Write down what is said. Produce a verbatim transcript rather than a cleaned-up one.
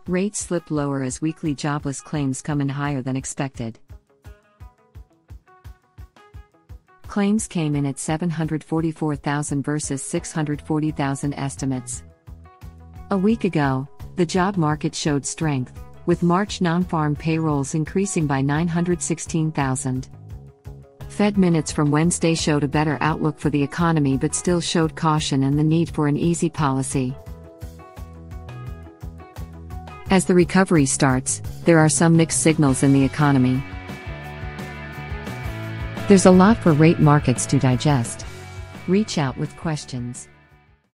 Rates slip lower as weekly jobless claims come in higher than expected. Claims came in at seven hundred forty-four thousand versus six hundred forty thousand estimates. A week ago, the job market showed strength, with March nonfarm payrolls increasing by nine hundred sixteen thousand. Fed minutes from Wednesday showed a better outlook for the economy but still showed caution and the need for an easy policy. As the recovery starts, there are some mixed signals in the economy. There's a lot for rate markets to digest. Reach out with questions.